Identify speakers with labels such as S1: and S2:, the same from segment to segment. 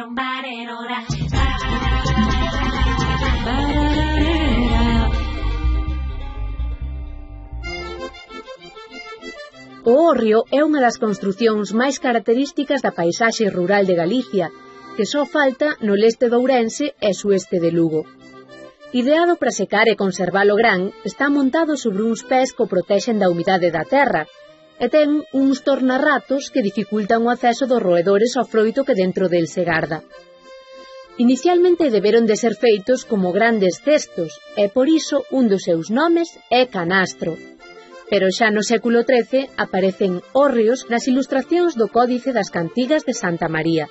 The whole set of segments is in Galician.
S1: O hórreo é unha das construcións máis características da paisaxe rural de Galicia, que só falta no leste de Ourense e sueste de Lugo. Ideado para secar e conservar o gran, está montado sobre uns pés que o protexen da humidade da terra, e ten uns tornarratos que dificultan o acceso dos roedores ao froito que dentro del se garda. Inicialmente deberon de ser feitos como grandes cestos, e por iso un dos seus nomes é canastro. Pero xa no século XIII aparecen hórreos nas ilustracións do Códice das Cantigas de Santa María.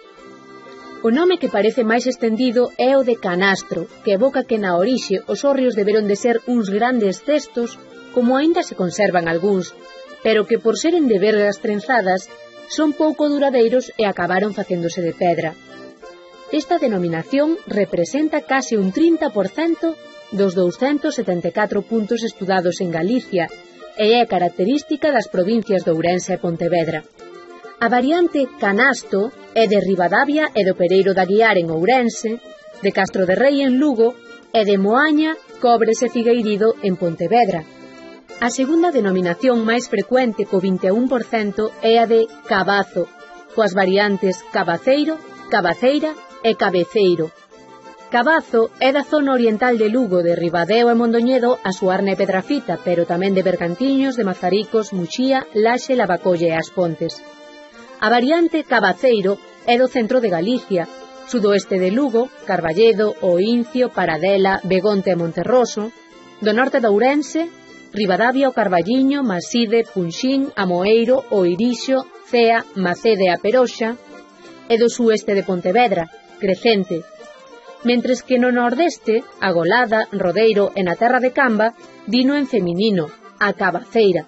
S1: O nome que parece máis estendido é o de canastro, que evoca que na orixe os hórreos deberon de ser uns grandes cestos, como aínda se conservan algúns, pero que por seren de vergas trenzadas son pouco duradeiros e acabaron facéndose de pedra. Esta denominación representa case un 30% dos 274 puntos estudados en Galicia, e é característica das provincias de Ourense e Pontevedra. A variante canasto é de Ribadavia e do Pereiro de Aguiar en Ourense, de Castro de Rei en Lugo e de Moaña, Cobres e Figueirido en Pontevedra. A segunda denominación máis frecuente co 21% é a de cabazo, coas variantes cabaceiro, cabaceira e cabeceiro. Cabazo é da zona oriental de Lugo, de Ribadeo e Mondoñedo, a Suarna e Pedrafita, pero tamén de Bergantiños, de Mazaricos, Muxía, Laxe, Lavacolla e As Pontes. A variante cabaceiro é do centro de Galicia, sudoeste de Lugo, Carballedo, Oincio, Paradela, Begonte e Monterroso, do norte de Ourense, Ribadavia, o Carballiño, Maside, Punxín, Amoeiro, Oirixo, Cea, Macede e a Peroxa, e do sueste de Pontevedra, Crecente, mentres que no nordeste, Agolada, Rodeiro e na terra de Camba, dino en feminino, a cabaceira.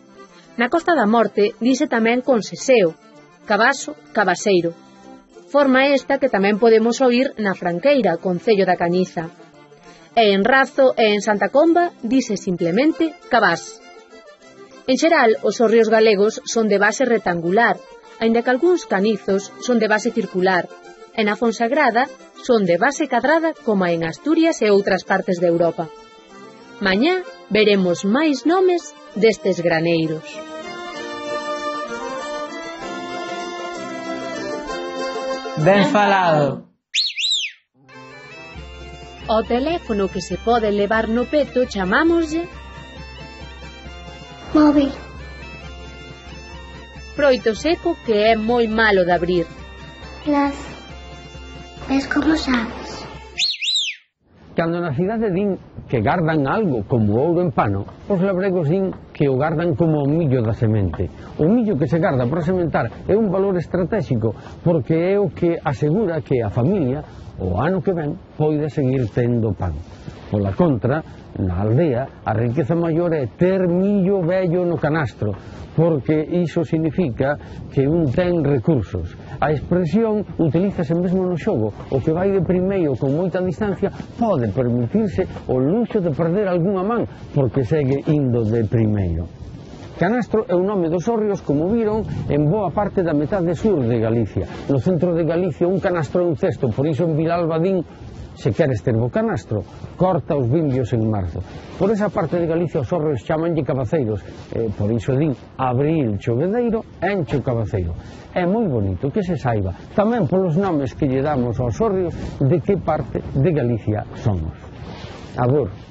S1: Na Costa da Morte dise tamén con seseo, cabaso, cabaseiro. Forma esta que tamén podemos oír na Franqueira, concello da Cañiza. E en Razo e en Santa Comba dise simplemente cabás. En xeral, os hórreos galegos son de base rectangular, aínda que algúns canizos son de base circular, e na Fonsagrada son de base cadrada como en Asturias e outras partes de Europa. Mañá veremos máis nomes destes graneiros.
S2: Ben falado.
S1: O teléfono que se pode levar no peto chamámoslle
S3: móvil.
S1: Froito seco que é moi malo de abrir.
S3: Lazo. Ves como sabes?
S4: Cando na cidade din que gardan algo como ouro en pano, os labregos din que o gardan como o millo da semente. O millo que se garda para sementar é un valor estratégico porque é o que asegura que a familia o ano que ven poida seguir tendo pan. Pola contra, na aldea, a riqueza maior é ter millo vello no canastro, porque iso significa que un ten recursos. A expresión utilízase mesmo no xogo. O que vai de primeiro con moita distancia pode permitirse o luxo de perder algunha man, porque segue indo de primeiro. Canastro é o nome dos hórreos, como viron, en boa parte da metade sur de Galicia. No centro de Galicia un canastro é un cesto, por iso en Vilalba din se queres ter bo canastro, corta os vimbios en marzo. Por esa parte de Galicia os hórreos chamanlle cabaceiros, por iso din abril chovedeiro, enche o cabaceiro. É moi bonito que se saiba, tamén polos nomes que lle damos aos hórreos, de que parte de Galicia somos. Agur.